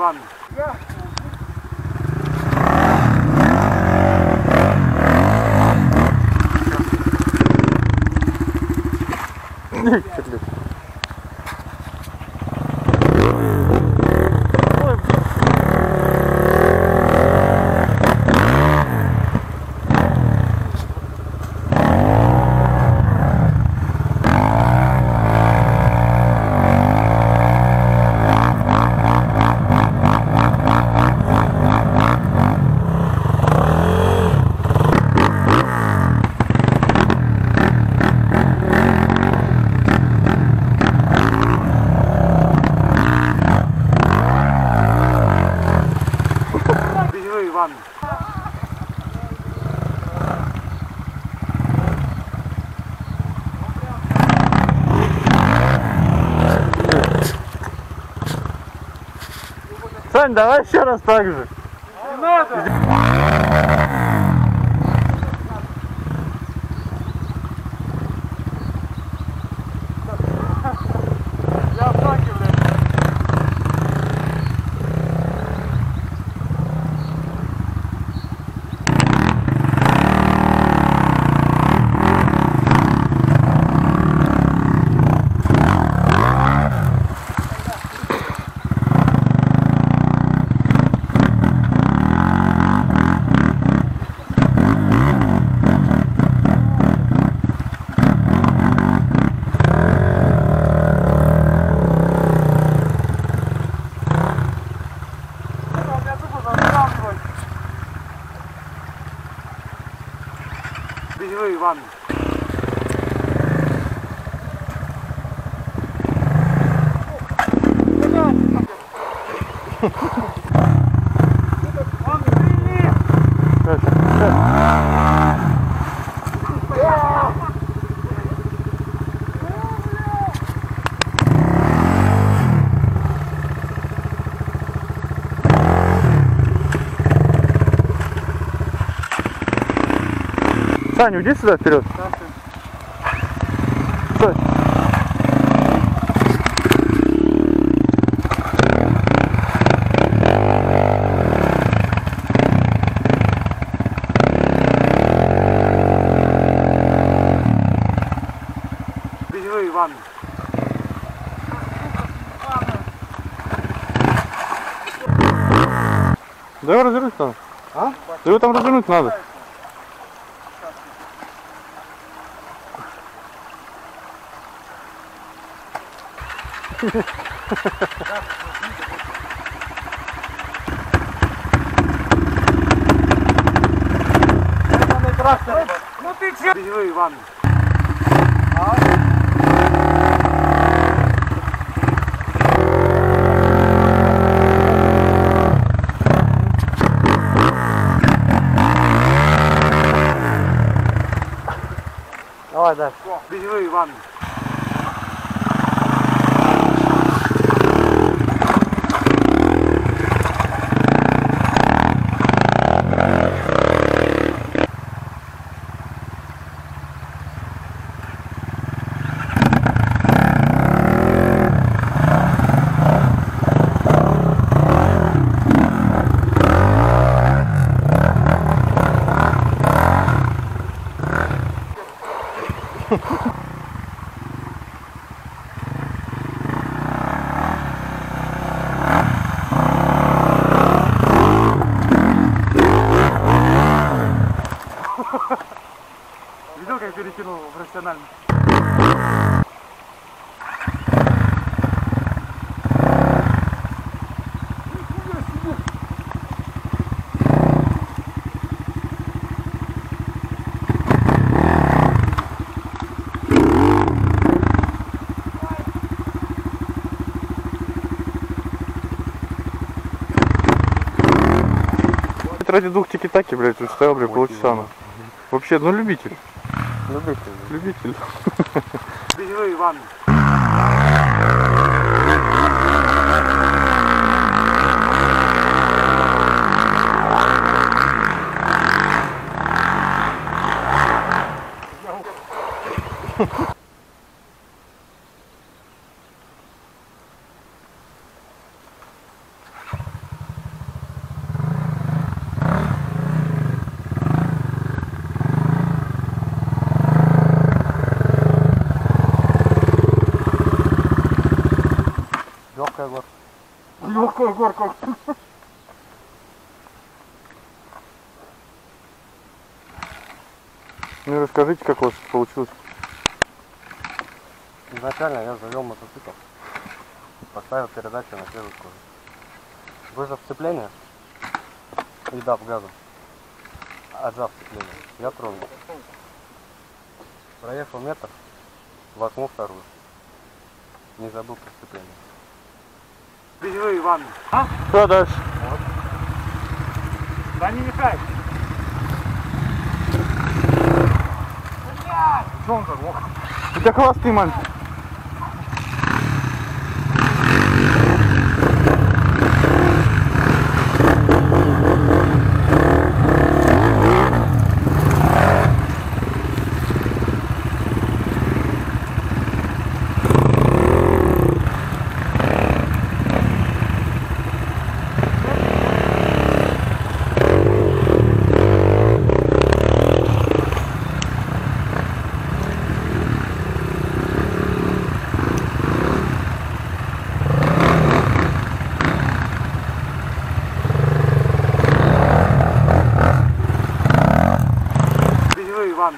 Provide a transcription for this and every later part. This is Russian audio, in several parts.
Иван. Иван. Сань, давай еще раз так же. Не надо. Я в шоке, блядь. Бежевой Иван. Он стрелит. Сань, уйди сюда вперед. Стой. Бежевой Иван. Да его развернуть надо. А? Да его там развернуть надо. Ну ты че? Бежевой Иван. Давай, да. Бежевой Иван. Видел, как перекинул профессионально? Ради двух тики-таки, блядь, тут стоял, блядь, полчаса. Вообще, ну любитель. Любитель. Бежевой Иван. Легкая горка. Легкая горка. Ну расскажите, как у вас получилось. Изначально я завел мотоцикл. Поставил передачу на первую скорость. Выжав сцепление и дав газу, отжав сцепление, я тронул. Проехал метр, воткнул вторую. Не забыл про сцепление. Бежевые ванны. А? Что дальше? Да не мешай. Что он так лох? У тебя хвосты, мальчик. Бежевые ванны.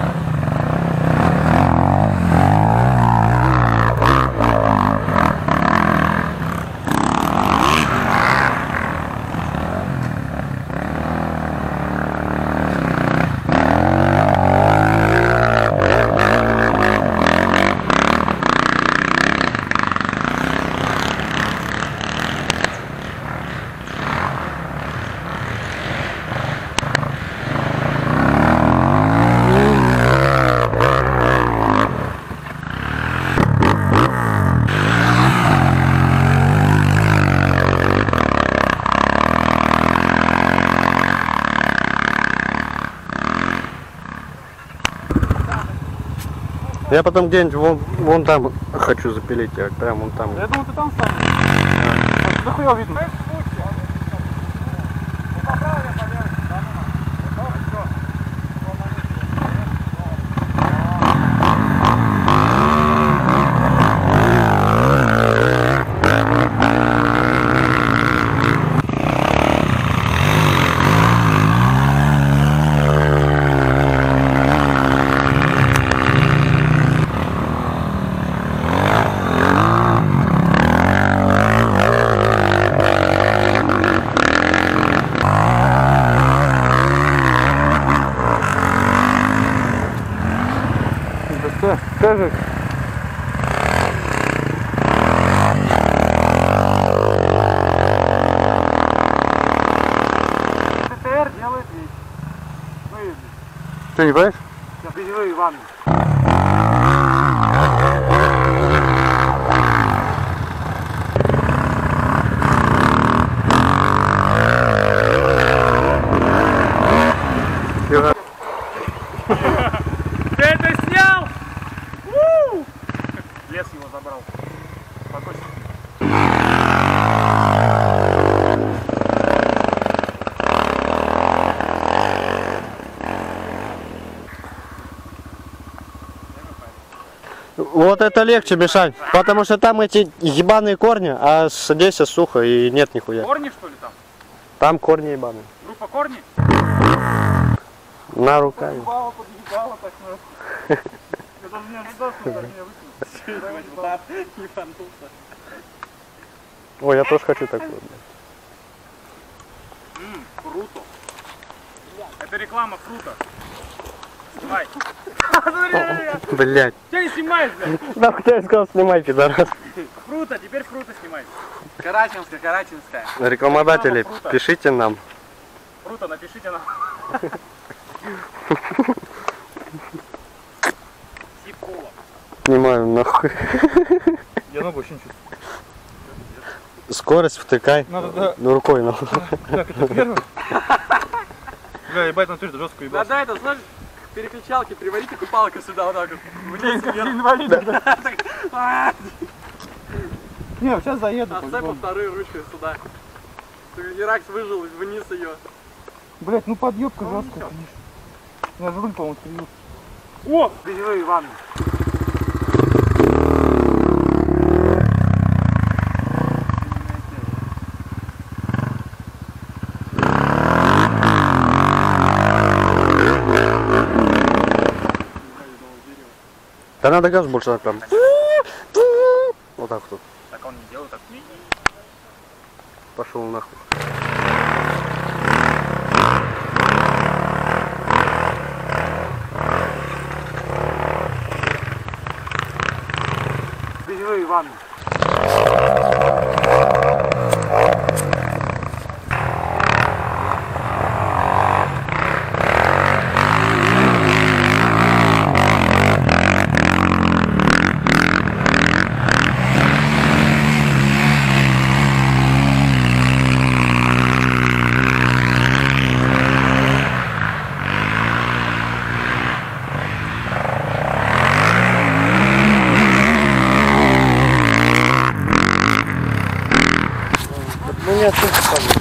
Я потом где-нибудь вон там хочу запилить, я прям вон там. Я думал, ты там сам. Да хуя видно. Скажи. ТТР делает вещь. Выезд. Что, не понимаешь? Бежевые ванны. Ты это снял? Лес его забрал. Спокойно. Вот это легче, Мишань, потому что там эти ебаные корни, а здесь сухо и нет нихуя. Корни, что ли, там? Там корни ебаные. Группа корни? На руками. Подъебало так, ну. Я даже не ожидал, что так меня выкинул. Ой, я тоже хочу такой. Круто. Это реклама фрута. Снимай. Блять. Тебя не снимаешь, блядь. Да, кто я сказал, снимай, пидорас. Фрута, теперь фрута снимай. Карачинская. Рекламодатели, Реклама фрута. пишите нам. Фрута, напишите нам. Сип-кола. Снимаю нахуй. Я ногу очень чувствую. Скорость втыкай. Надо, да. Ну рукой нахуй. Так, это первое. Бля, ебать, на ты жестко ебать. Да, это, знаешь, переключалки, привари такую палку сюда, вот так вот. Вниз, вверх. Инвалид. Не, сейчас заеду. А цепа второй ручкой сюда. Еракс выжил вниз ее. Блять, ну подъебка жесткая, конечно. Я же руль, по-моему, стрелил. О! Бежевые ванны. Да надо газ больше прям. Вот так вот. Так он не делает, так. Пошел нахуй. Бельевой ванны. Ну не отсюда.